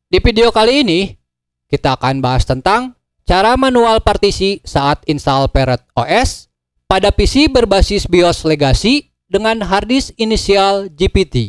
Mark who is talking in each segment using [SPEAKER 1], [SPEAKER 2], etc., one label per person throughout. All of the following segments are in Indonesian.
[SPEAKER 1] Di video kali ini, kita akan bahas tentang cara manual partisi saat install Parrot OS pada PC berbasis BIOS Legacy dengan harddisk inisial GPT.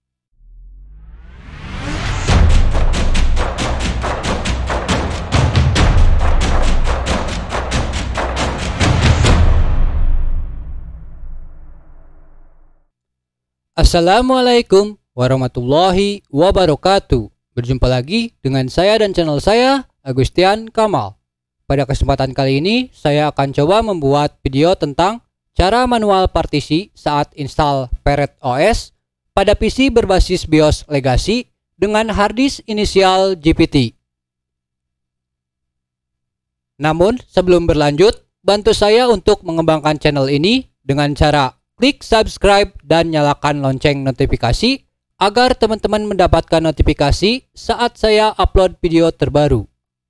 [SPEAKER 1] Assalamualaikum warahmatullahi wabarakatuh. Berjumpa lagi dengan saya dan channel saya, Agustian Kamal. Pada kesempatan kali ini, saya akan coba membuat video tentang cara manual partisi saat install Parrot OS pada PC berbasis BIOS Legacy dengan harddisk inisial GPT. Namun, sebelum berlanjut, bantu saya untuk mengembangkan channel ini dengan cara klik subscribe dan nyalakan lonceng notifikasi agar teman-teman mendapatkan notifikasi saat saya upload video terbaru.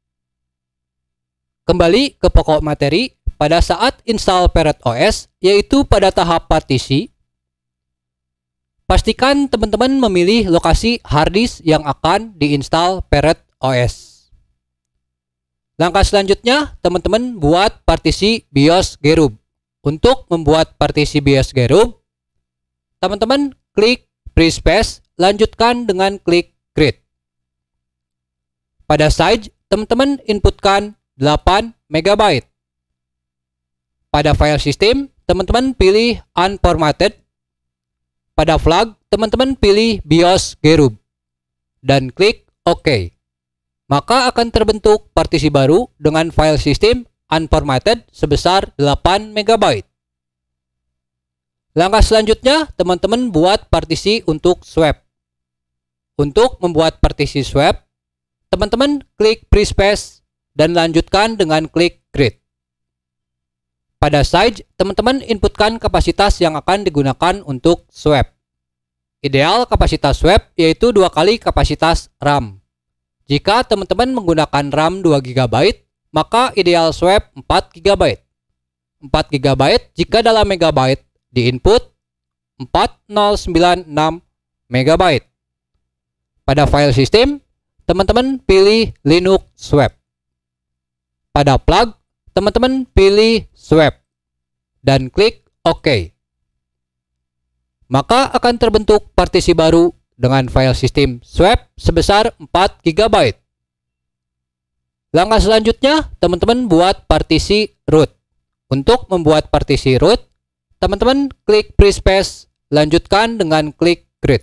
[SPEAKER 1] Kembali ke pokok materi pada saat install Parrot OS, yaitu pada tahap partisi. Pastikan teman-teman memilih lokasi harddisk yang akan diinstal Parrot OS. Langkah selanjutnya, teman-teman buat partisi BIOS group. Untuk membuat partisi BIOS group, teman-teman klik free space, lanjutkan dengan klik create. Pada size, teman-teman inputkan 8 MB. Pada file system, teman-teman pilih unformatted. Pada flag, teman-teman pilih BIOS group dan klik OK. Maka akan terbentuk partisi baru dengan file system unformatted sebesar 8 MB. Langkah selanjutnya, teman-teman buat partisi untuk swap. Untuk membuat partisi swap, teman-teman klik free space dan lanjutkan dengan klik create. Pada size, teman-teman inputkan kapasitas yang akan digunakan untuk swap. Ideal kapasitas swap yaitu 2 kali kapasitas RAM. Jika teman-teman menggunakan RAM 2 GB, maka ideal swap 4 GB. 4 GB jika dalam megabyte di input 4096 MB. Pada file system, teman-teman pilih Linux swap. Pada plug, teman-teman pilih swap dan klik OK. Maka akan terbentuk partisi baru dengan file system swap sebesar 4 GB. Langkah selanjutnya, teman-teman buat partisi root. Untuk membuat partisi root, teman-teman klik free space, lanjutkan dengan klik create.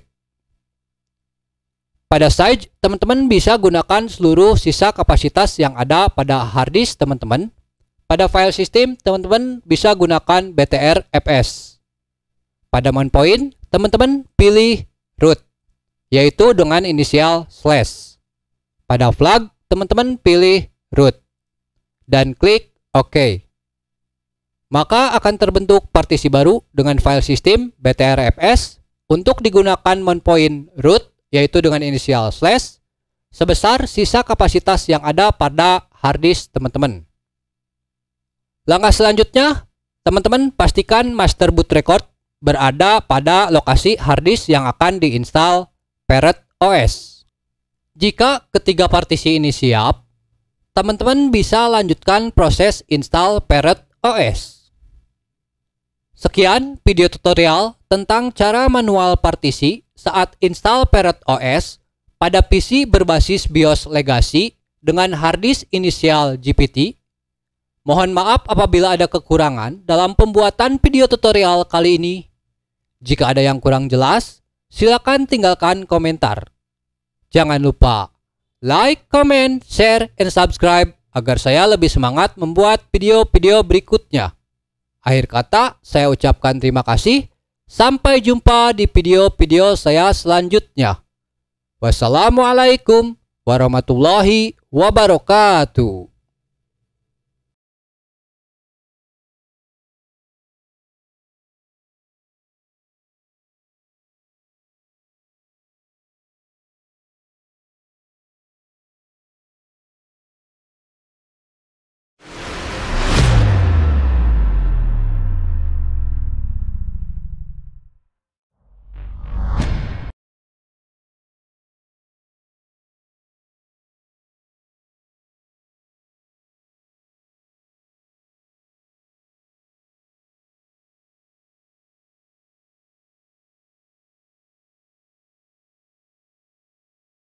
[SPEAKER 1] Pada size, teman-teman bisa gunakan seluruh sisa kapasitas yang ada pada harddisk teman-teman. Pada file system, teman-teman bisa gunakan BTRFS. Pada main point, teman-teman pilih root, yaitu dengan inisial /. Pada flag, teman-teman pilih root dan klik OK. Maka akan terbentuk partisi baru dengan file system BTRFS untuk digunakan main point root, yaitu dengan inisial / sebesar sisa kapasitas yang ada pada harddisk teman-teman. Langkah selanjutnya, teman-teman pastikan master boot record berada pada lokasi harddisk yang akan diinstal Parrot OS. Jika ketiga partisi ini siap, teman-teman bisa lanjutkan proses install Parrot OS. Sekian video tutorial tentang cara manual partisi saat install Parrot OS pada PC berbasis BIOS Legacy dengan harddisk inisial GPT. Mohon maaf apabila ada kekurangan dalam pembuatan video tutorial kali ini. Jika ada yang kurang jelas, silakan tinggalkan komentar. Jangan lupa like, comment, share, and subscribe agar saya lebih semangat membuat video-video berikutnya. Akhir kata, saya ucapkan terima kasih. Sampai jumpa di video-video saya selanjutnya. Wassalamualaikum warahmatullahi wabarakatuh.